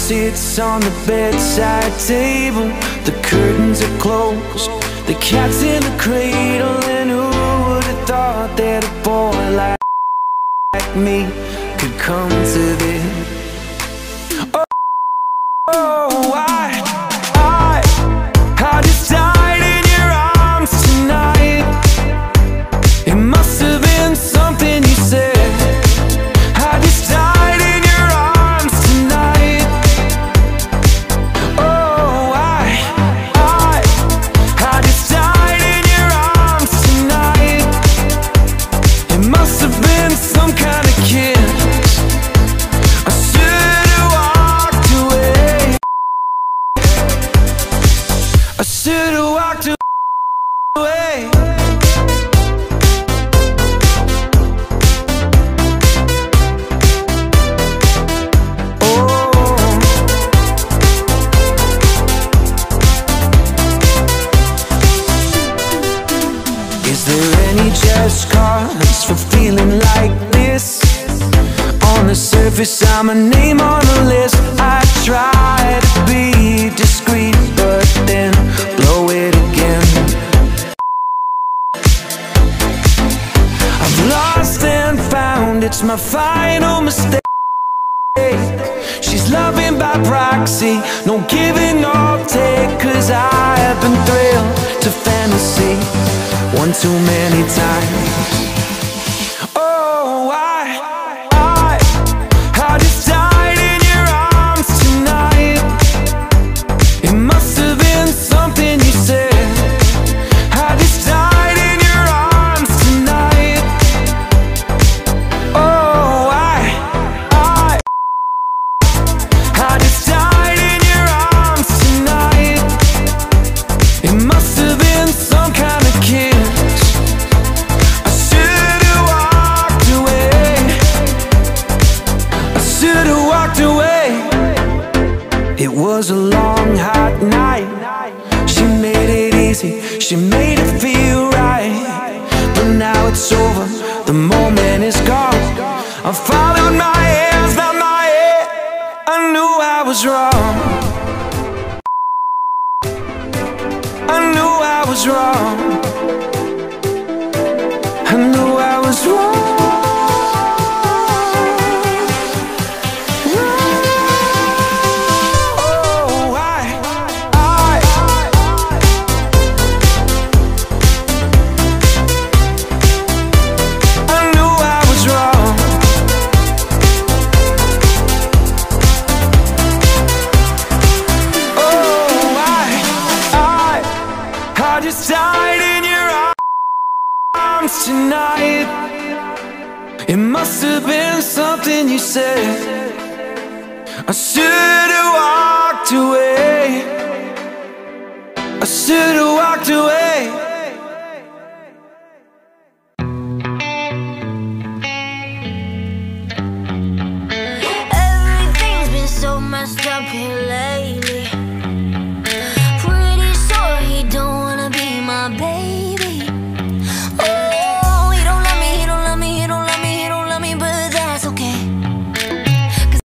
sits on the bedside table. The curtains are closed, the cat's in the cradle. And who would have thought that a boy like me could come to this? Oh, I just died in your arms tonight. It must have been something you said. I just died in your arms tonight. Oh, I just died in your arms tonight. It must have been some kind of kiss. I should have walked away. I should have walked away. Is there any just cause for feeling like this? On the surface, I'm a name on the list. I try to be discreet, but then blow it again. I've lost and found, it's my final mistake. She's loving by proxy, no giving, no take. Cause I have been thrilled to fantasy one too many times. Oh, I just died in your arms tonight. It must have been something you said. I just died in your arms tonight. Oh, I just died in your arms tonight. It must have been some kind of kiss. I should have walked away. I should have walked away. It was a long, hot night. She made it easy, she made it feel right. But now it's over, the moment is gone. I followed my hands, not my head. I knew I was wrong. I knew I was wrong. I knew I was wrong. Oh, I knew I was wrong. Oh, I just died in your arms tonight. It must have been something you said. I should have walked away. I should